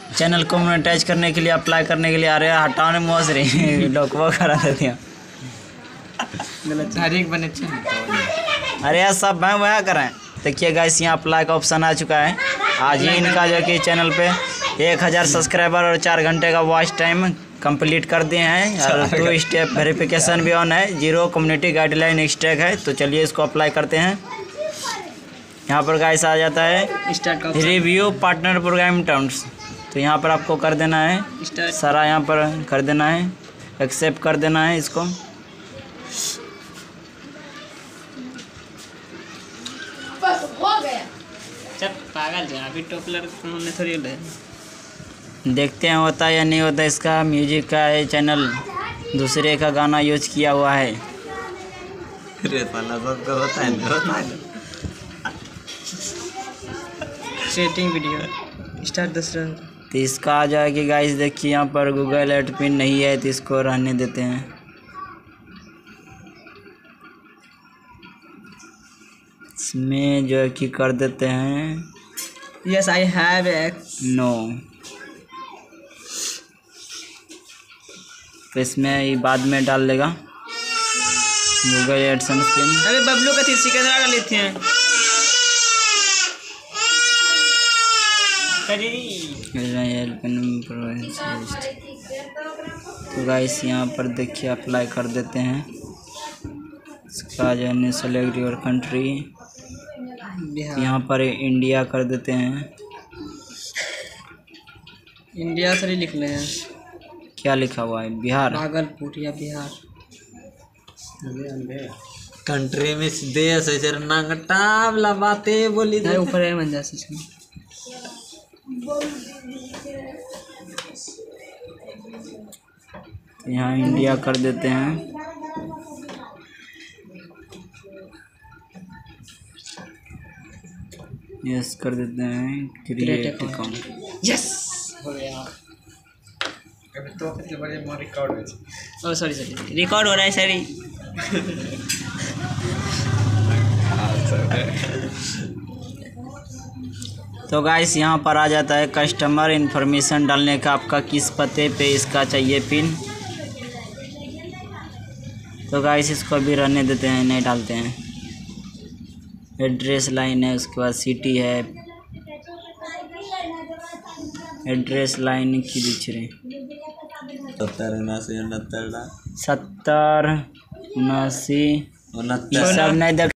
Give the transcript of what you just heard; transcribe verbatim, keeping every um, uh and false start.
Channel को monetise करने के लिए अप्लाई करने के लिए आ रहे हैं, हटाने मोस रही डॉक्यूमेंट करा देती हैं। हर एक बने अरे यार सब मैं वह करें। देखिए गाइस यहाँ अप्लाई का ऑप्शन आ चुका है। आज ही इनका जो कि चैनल पे एक हज़ार सब्सक्राइबर और चार घंटे का वॉच टाइम कंप्लीट कर दिए हैं और टू स्टेप वेरिफिकेशन भी ऑन है। जीरो कम्युनिटी गाइडलाइन स्टैक है। तो चलिए इसको अप्लाई करते हैं। यहाँ पर गाइस आ जाता है रिव्यू पार्टनर प्रोग्राम टर्म्स। तो यहाँ पर आपको कर देना है सारा, यहाँ पर कर देना है, एक्सेप्ट कर देना है इसको। बस हो गया। चल पागल जा, अभी टॉपलर ने थोड़ी ले। देखते हैं होता या नहीं होता। इसका म्यूजिक का है चैनल, दूसरे का गाना यूज किया हुआ है। सेटिंग वीडियो स्टार्ट दूसरा। तो इसका आ जाएगी गाइस। देखिए यहाँ पर गूगल एड पिन नहीं है तो इसको रहने देते हैं। इसमें जो है कि कर देते हैं yes I have X no. तो इसमें ये बाद में डाल लेगा गूगल एडसेंस पिन। अरे बबलू का थी सिकंदरा डाली थी। तो गाइस यहाँ पर देखिए अप्लाई कर देते हैं। इसका जो है सेलेक्ट योर कंट्री, यहाँ पर इंडिया कर देते हैं। इंडिया से लिख ले हैं। क्या लिखा हुआ है? बिहार, भागलपुर या बिहार। कंट्री में देश है जर नंगटावला बातें बोली है ऊपर है मंजा से। यहाँ इंडिया कर देते हैं। यस कर देते हैं, क्रिएट अकाउंट। यस हो गया। अभी तो कितने बड़े मोर रिकॉर्ड हो। ओह सॉरी सॉरी रिकॉर्ड हो रहा है सॉरी। तो गाइस यहाँ पर आ जाता है कस्टमर इन्फॉर्मेशन डालने का, आपका किस पते पे इसका चाहिए पिन। तो गाइस इसको भी रहने देते हैं, नहीं डालते हैं। एड्रेस लाइन है, उसके बाद सिटी है, एड्रेस लाइन की दिख रही सत्तर उनासी उनहत्तर सत्तर उनासी उनहत्तर सब नहीं देख